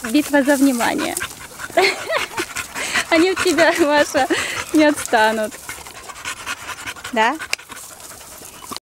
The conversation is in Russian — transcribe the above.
Битва за внимание. Они от тебя, Маша, не отстанут. Да?